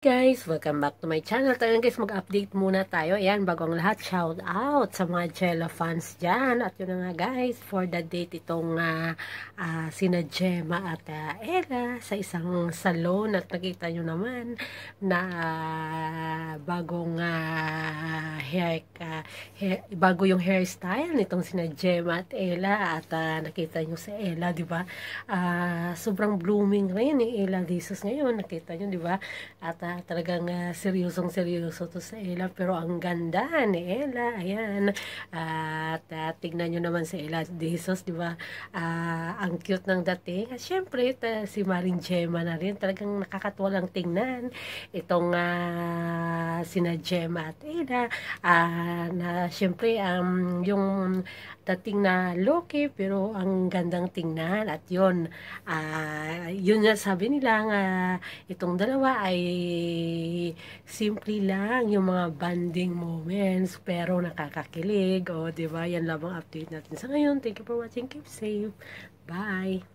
Guys, welcome back to my channel. Tayo guys, mag-update muna tayo. Ayan, bago ang lahat, shout out sa mga Jella fans dyan. At yun na nga guys, for the date itong sina Gemma at Ella sa isang salon. At nakita nyo naman na bagong bago yung hairstyle nitong sina Gemma at Ella. At nakita nyo si Ella, di ba? Sobrang blooming rin ni Ella Jesus ngayon. Nakita nyo, di ba? At talagang seryosong-seryoso to sa Ella, pero ang ganda ni Ella, ayan. At tignan nyo naman si Ella Jesus, di ba? Ang cute ng dating. At syempre, si Maring Gemma na rin, talagang nakakatuwalang tingnan. Itong sina Gemma at Ella, na syempre, yung dating na loki, pero ang gandang tingnan. At yun, yun nga sabi nila nga, itong dalawa ay simple lang yung mga bonding moments pero nakakakilig. O, diba? Yan lang ang update natin sa ngayon. Thank you for watching. Keep safe. Bye!